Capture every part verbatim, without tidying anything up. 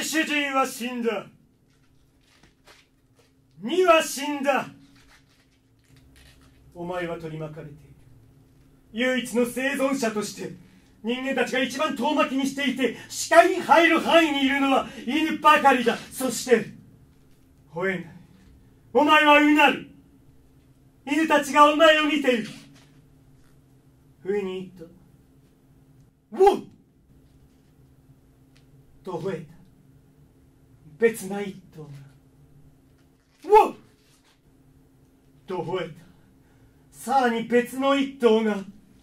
主人は死んだ。には死んだ。お前は取り巻かれている。唯一の生存者として人間たちが一番遠巻きにしていて視界に入る範囲にいるのは犬ばかりだ。そして吠えない。お前はうなる。犬たちがお前を見ている。不意に一頭ウォンと吠えた。別な一頭がウォンと吠えた。さらに別の一頭がウォン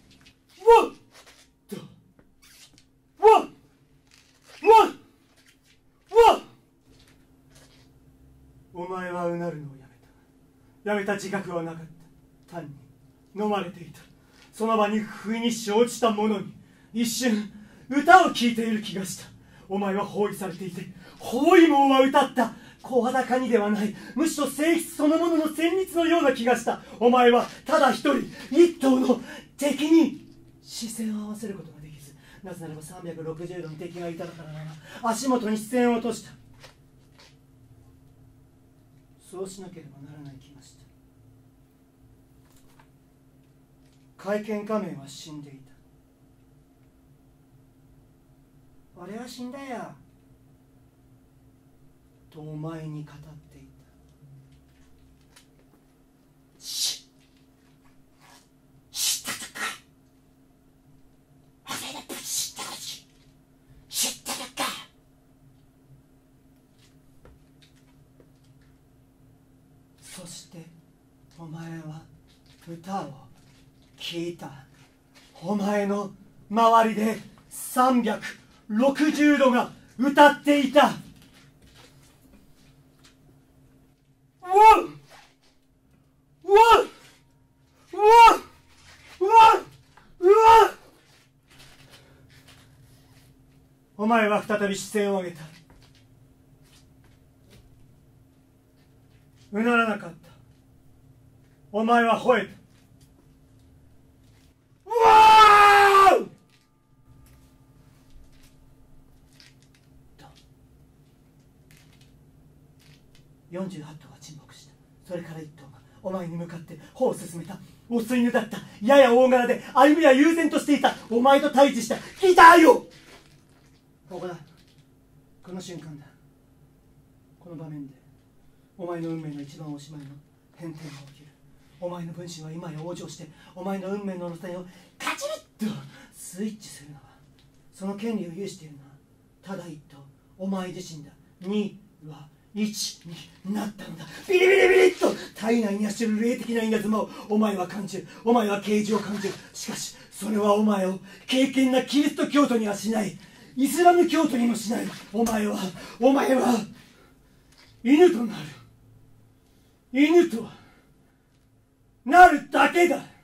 とウォンウォンウォン。お前はうなるのをやめた。やめた自覚はなかった。単に飲まれていた。その場に不意に生じたものに一瞬歌を聴いている気がした。お前は包囲されていて包囲網は歌った。声高にではない。むしろ性質そのものの旋律のような気がした。お前はただ一人一頭の敵に視線を合わせることができず、なぜならばさんびゃくろくじゅうどの敵がいたからな。足元に視線を落とした。そうしなければならない気がした。会見仮面は死んでいた。俺は死んだよとお前に語っていた。し知ったとか。俺のぶち知ったらし知ったとか。そしてお前は歌を聞いた。お前の周りでさんびゃくろくじゅうどが歌っていた。ウォンウォンウォンウォンウォンウォン。お前は再び視線を上げた。うならなかった。お前は吠えた。よんじゅうはち頭が沈黙した。それからいっ頭がお前に向かって歩を進めた。オス犬だった。やや大柄で歩みは悠然としていた。お前と対峙した。来たよ。ここだ。この瞬間だ。この場面でお前の運命の一番おしまいの変転が起きる。お前の分身は今や往生してお前の運命の路線をカチリッとスイッチするのは、その権利を有しているのはただ一頭お前自身だ。にはいちになったのだ。ビリビリビリッと体内に走る霊的な稲妻をお前は感じる。お前は啓示を感じる。しかしそれはお前を敬虔なキリスト教徒にはしない。イスラム教徒にもしない。お前はお前は犬となる。犬となるだけだ。